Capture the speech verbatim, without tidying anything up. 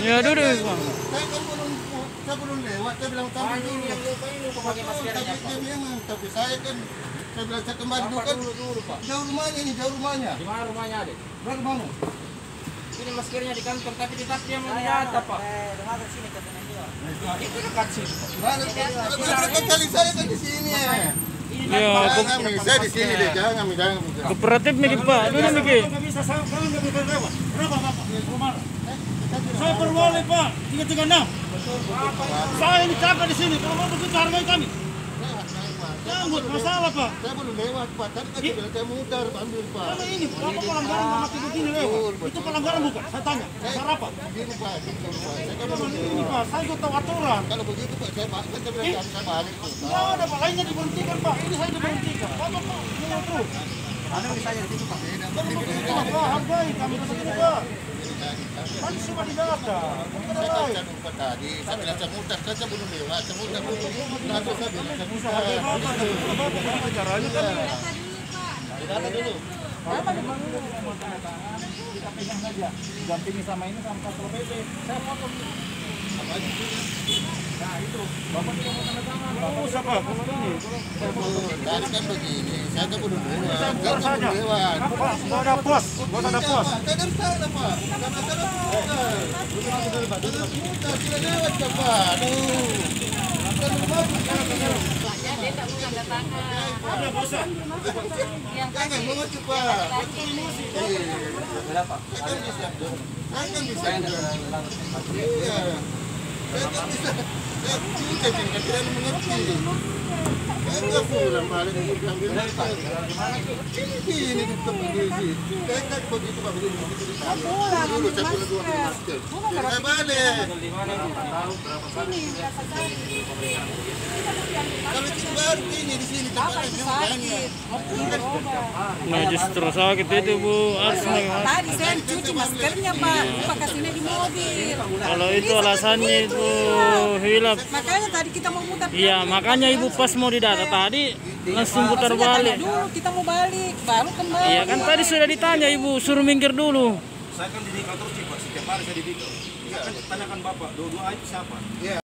Ya duduk. Saya kan belum, saya belum lewat. Saya bilang tahu dulu. Yang lupa ini lupa pakai maskernya, Pak. Tapi memang, tapi saya kan, saya bilang saya kembali dulu Bapak kan. dulu dulu, Pak. Jauh rumahnya ini, jauh rumahnya. Di mana rumahnya, Adik? Berapa mana? Ini maskernya di kantor, tapi tetap dia mau nyata, Pak. Itu dekat sini, Pak. Mana? Dekat kali saya kan di sini. Ya, Jangan, Mi. Saya di sini deh, jangan, Mi, jangan, Mi. kooperatif Miki Pak. Dulu Miki. Nggak bisa, saya saya nggak bisa lewat. Berapa Bapak? Rumah. Saya perwali Pak, tiga tiga enam. Saya ini capek di sini, kalau mau begitu hargai kami. Jangan buat masalah Pak. Saya belum lewat, Pak. Tadi kan saya bilang saya mutar, ambil, Pak. Kalau ini, Bapak pelanggaran sama tiga begini lewat. Itu pelanggaran bukan? Saya tanya. Saya apa? Begini, Pak, gitu, Pak. Saya kan belum Ini lewat. Pak, saya juga tahu aturan. Kalau begitu, Pak, saya balik, saya bilang saya balik, Pak. Nggak ada Pak, lainnya diberhentikan Pak. Ini saya diberhentikan. Bapak Pak, mau terus. Ada misalnya di situ, Pak. Bapak hargai kami begini Pak. Kan cuma di data. Saya kan saya lupa tadi. Saya bilang saya mutar, kan saya belum lewat. Saya mutar dulu. Lalu saya bilang saya mutar. Bapak caranya kan. Data dulu. Kita pegang saja. Didampingi sama ini sama Satpol P P. Saya foto. Apa aja? Nah, itu. Bapak tidak mau tanda tangan. Oh, siapa? Kalau ini. Tadi kan begini. Saya kan belum lewat. Saya Pos kan saja. belum lewat. Pak, mau ada pos. Buat ada pos. Saya dari sana, Pak. Karena saya mutar. Saya mutar. Sudah lewat, Pak. Aduh. Kan bagus. Dia tak mau tanda tangan. Ada bosan. Yang Jangan mengucu, Pak. Iya. Berapa? Saya kan bisa. Saya kan bisa. Iya. Saya kan bisa. Saya cinta cinta kalian mengerti. Saya nggak pulang balik untuk ambil ini ini di tempat di sini. Saya kan begitu Pak begini begitu di sana. Dulu saya pulang dua kali masker. Saya balik. Kalau itu baru ini di sini tempatnya banyak. Nah justru sakit itu Bu Asma. tadi saya cuci maskernya Pak, pakai sini di mobil. Kalau itu alasannya itu hilaf. Makanya tadi kita mau mutar. Iya makanya Ibu pas mau didata tadi langsung putar Sudah tanya balik. dulu, kita mau balik, baru kembali. Iya kan tadi sudah ditanya Ibu suruh minggir dulu. Saya kan di kantor sih Pak, setiap hari saya di Dito. Saya kan tanyakan Bapak, dua-dua itu siapa? Iya.